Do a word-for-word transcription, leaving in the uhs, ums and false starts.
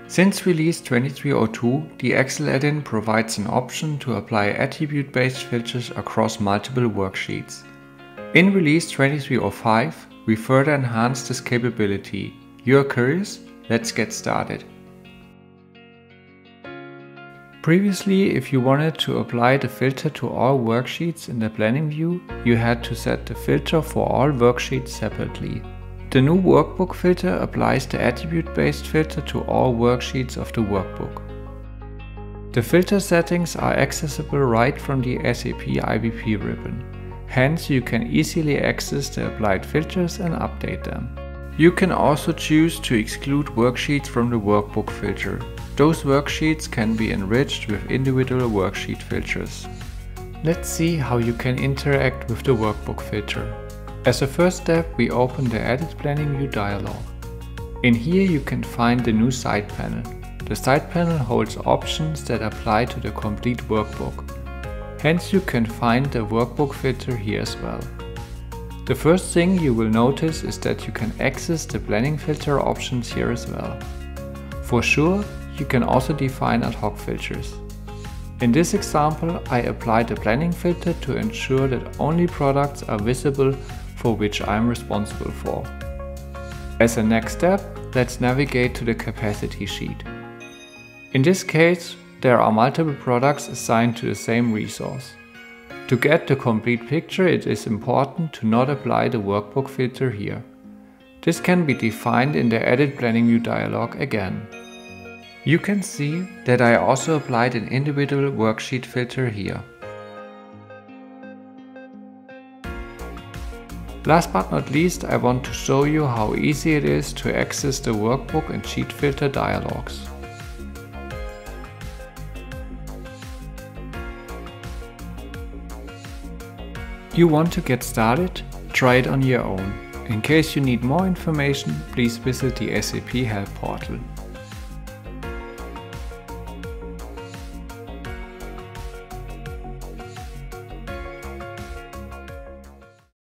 Since release twenty-three oh two, the Excel add-in provides an option to apply attribute-based filters across multiple worksheets. In release twenty-three oh five, we further enhanced this capability. You are curious? Let's get started. Previously, if you wanted to apply the filter to all worksheets in the planning view, you had to set the filter for all worksheets separately. The new Workbook filter applies the attribute-based filter to all worksheets of the workbook. The filter settings are accessible right from the S A P I B P ribbon. Hence, you can easily access the applied filters and update them. You can also choose to exclude worksheets from the Workbook filter. Those worksheets can be enriched with individual worksheet filters. Let's see how you can interact with the Workbook filter. As a first step, we open the Edit Planning View dialog. In here you can find the new side panel. The side panel holds options that apply to the complete workbook. Hence you can find the Workbook filter here as well. The first thing you will notice is that you can access the planning filter options here as well. For sure, you can also define ad hoc filters. In this example, I applied the planning filter to ensure that only products are visible for which I am responsible for. As a next step, let's navigate to the capacity sheet. In this case, there are multiple products assigned to the same resource. To get the complete picture, it is important to not apply the Workbook filter here. This can be defined in the Edit Planning View dialog again. You can see that I also applied an individual worksheet filter here. Last but not least, I want to show you how easy it is to access the Workbook and Sheet Filter dialogs. You want to get started? Try it on your own. In case you need more information, please visit the S A P Help portal.